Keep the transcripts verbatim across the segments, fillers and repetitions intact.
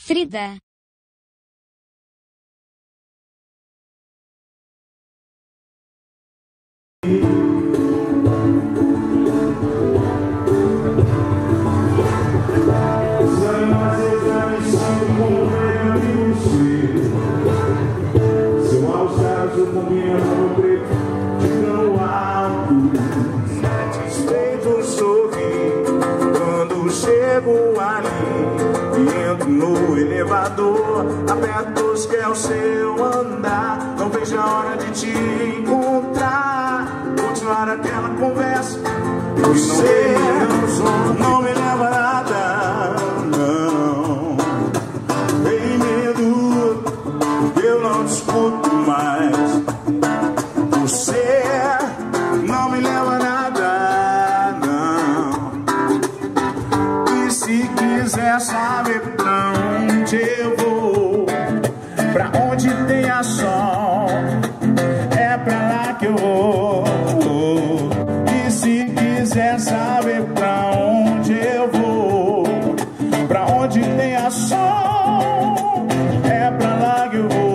Frida. Chego ali e entro no elevador, aperto os que é o seu andar. Não vejo a hora de te encontrar, continuar aquela conversa. Você não me leva a nada, não. Tem medo, eu não discuto mais. Você não me leva a nada, não. Se quiser saber pra onde eu vou, pra onde tem a sol, é pra lá que eu vou. E se quiser saber pra onde eu vou, pra onde tem a sol, é pra lá que eu vou.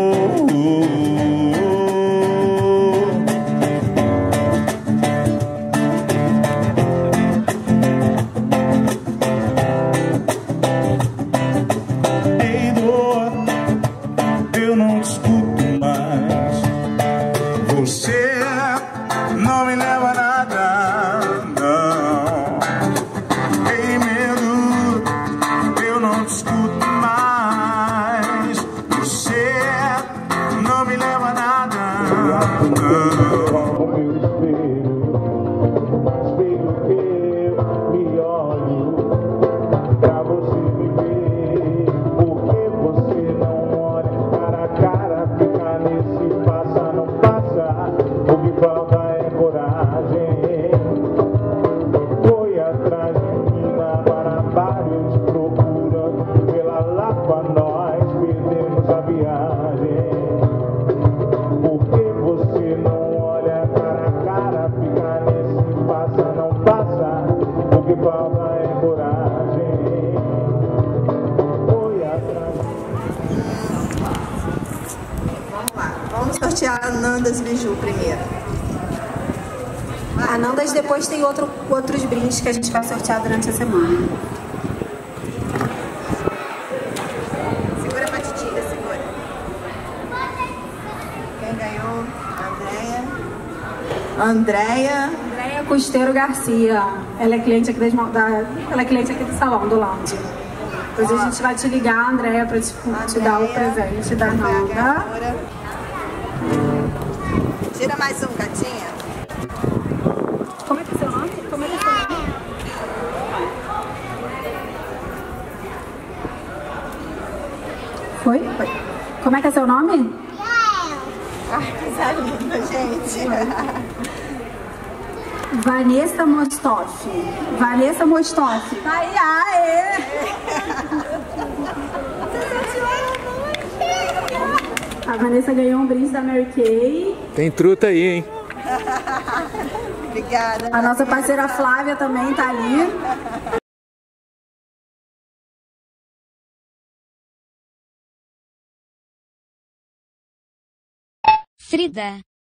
Você não me leva a nada, não. Tem medo, eu não discuto mais. Você não me leva a nada, não. Meu espelho, espelho que eu me olho pra você me ver. Porque você não olha cara a cara, fica nesse passa, não passa. O que falta é coragem. Foi atrás de mim na Guanabara, eu te procurando pela Lapa, nós perdemos a viagem. Porque você não olha cara a cara, fica nesse passa, não passa. O que falta é coragem. Foi atrás. Vamos lá, vamos sortear a Nandas Biju primeiro. A Nandas depois tem outro, outros brindes que a gente vai sortear durante a semana. Segura pra titia, segura. Quem ganhou? Andréia. Andréia. Andréia Costeiro Garcia. Ela é cliente aqui, das, da, ela é cliente aqui do salão, do lounge. Depois a gente vai te ligar, Andréia, pra te, te dar o presente da Nanda. Tira mais um, gatinha. Como é que é seu nome? Como é que é seu nome? Foi? Foi. Como é que é seu nome? Ai, que linda, gente. Vanessa Mostoff. Vanessa Mostoff. Ai, ai. A Vanessa ganhou um brinde da Mary Kay. Tem truta aí, hein? Obrigada. A nossa parceira Flávia também tá ali. Frida.